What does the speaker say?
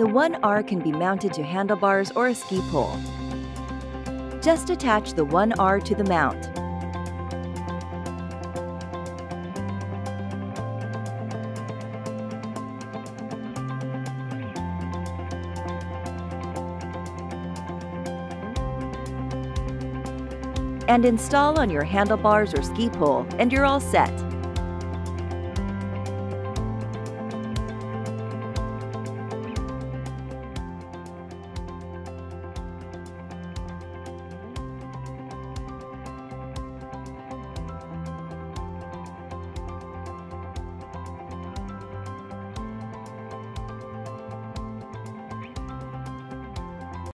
The 1R can be mounted to handlebars or a ski pole. Just attach the 1R to the mount. And install on your handlebars or ski pole, and you're all set.